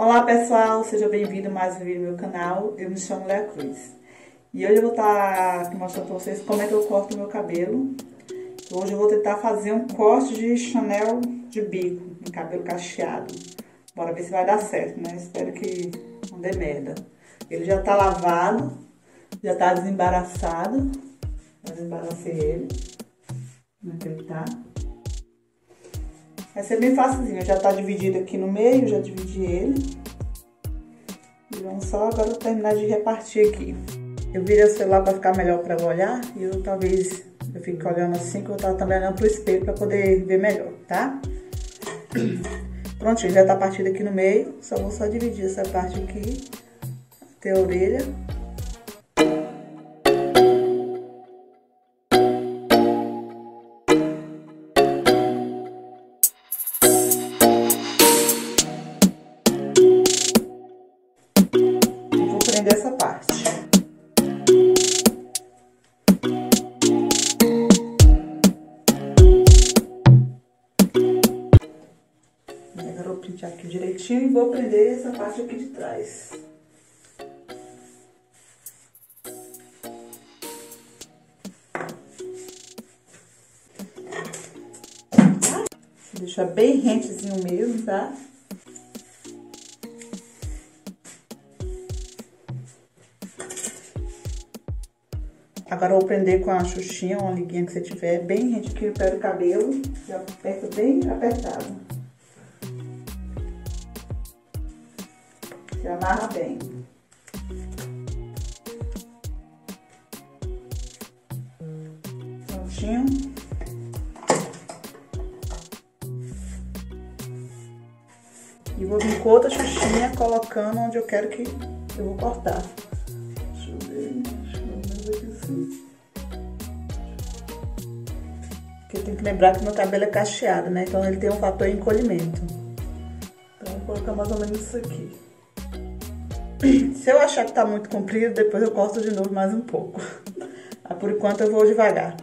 Olá pessoal, seja bem-vindo a mais um vídeo no meu canal. Eu me chamo Léa Cruz e hoje eu vou estar mostrando para vocês como é que eu corto o meu cabelo. Hoje eu vou tentar fazer um corte de Chanel de bico em cabelo cacheado. Bora ver se vai dar certo, né? Espero que não dê merda. Ele já tá lavado, já tá desembaraçado. Eu desembaracei ele. Como é que ele tá? Vai ser bem facilzinho, já tá dividido aqui no meio, já dividi ele. E vamos só agora terminar de repartir aqui. Eu virei o celular para ficar melhor para eu olhar, e talvez eu fique olhando assim, que eu tava também olhando pro espelho para poder ver melhor, tá? Prontinho, já tá partido aqui no meio, só vou dividir essa parte aqui, até a orelha. Dessa parte. Agora eu vou pentear aqui direitinho e vou prender essa parte aqui de trás. Deixa bem rentezinho mesmo, tá? Agora eu vou prender com a xuxinha, uma liguinha que você tiver, bem rente aqui no pé do cabelo. Já aperta bem apertado. Se amarra bem. Prontinho. E vou vir com outra xuxinha colocando onde eu quero que eu vou cortar. Deixa eu ver. Porque eu tenho que lembrar que meu cabelo é cacheado, né? Então ele tem um fator encolhimento. Então eu vou colocar mais ou menos isso aqui. Se eu achar que tá muito comprido, depois eu corto de novo mais um pouco. Mas por enquanto eu vou devagar.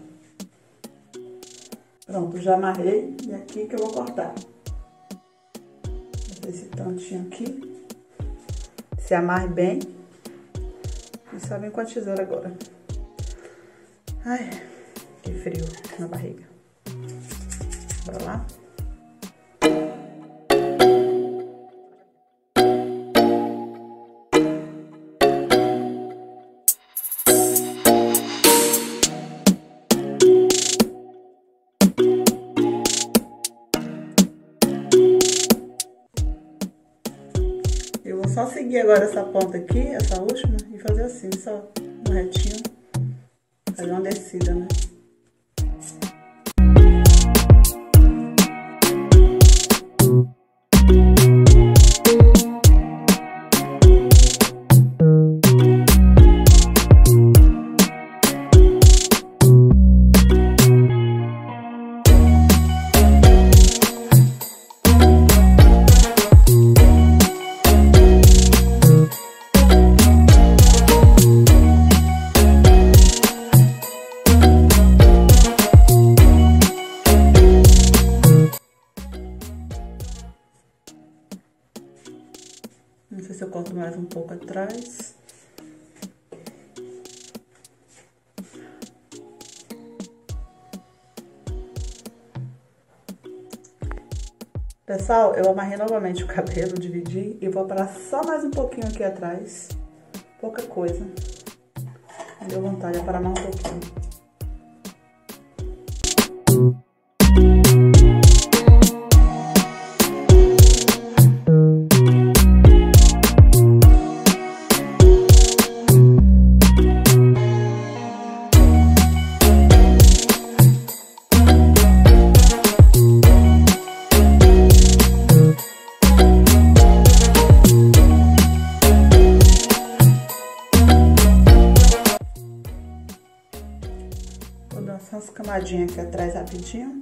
Pronto, já amarrei. E aqui que eu vou cortar. Vou esse tantinho aqui. Se amarre bem. E só vem com a tesoura agora. Ai, que frio na barriga. Bora lá. Eu vou só seguir agora essa ponta aqui, essa última, e fazer assim, só um retinho. Fazer uma descida, né? Não sei se eu corto mais um pouco atrás. Pessoal, eu amarrei novamente o cabelo, dividi e vou parar só mais um pouquinho aqui atrás. Pouca coisa. Me deu vontade de parar mais um pouquinho. Vou dar só umas camadinhas aqui atrás rapidinho.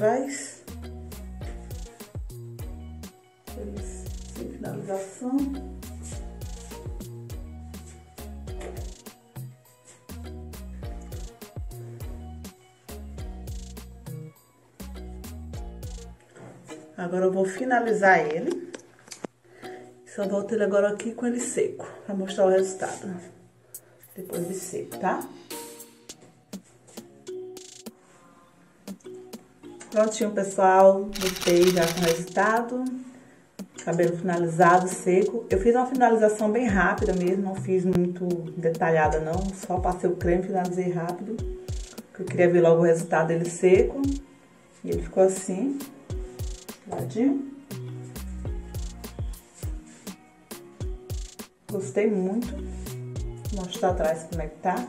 atrás. Sem finalização. Agora eu vou finalizar ele. Só volto ele agora aqui com ele seco, pra mostrar o resultado. Depois de seco, tá? Prontinho, pessoal. Botei já com o resultado. Cabelo finalizado, seco. Eu fiz uma finalização bem rápida mesmo, não fiz muito detalhada não. Só passei o creme e finalizei rápido. Porque eu queria ver logo o resultado dele seco. E ele ficou assim. Ladinho. Gostei muito. Vou mostrar atrás como é que tá.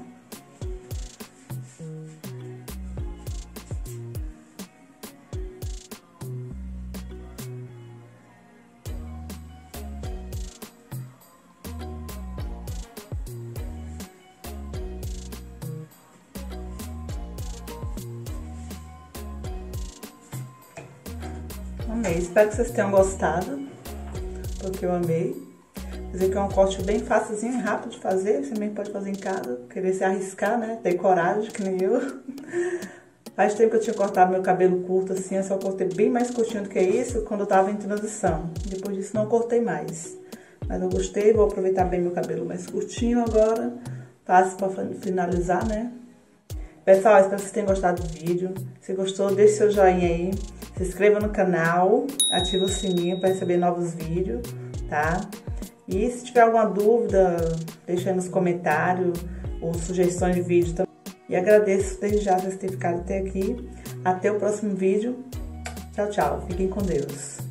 Amei, espero que vocês tenham gostado, porque eu amei. Dizer que é um corte bem facilzinho e rápido de fazer, você também pode fazer em casa, querer se arriscar, né, ter coragem, que nem eu. Faz tempo que eu tinha cortado meu cabelo curto assim, eu só cortei bem mais curtinho do que isso quando eu tava em transição. Depois disso não cortei mais. Mas eu gostei, vou aproveitar bem meu cabelo mais curtinho agora. Fácil pra finalizar, né? Pessoal, espero que vocês tenham gostado do vídeo. Se gostou, deixe seu joinha aí. Se inscreva no canal, ative o sininho para receber novos vídeos, tá? E se tiver alguma dúvida, deixa aí nos comentários ou sugestões de vídeo também. E agradeço desde já por vocês terem ficado até aqui. Até o próximo vídeo. Tchau, tchau. Fiquem com Deus.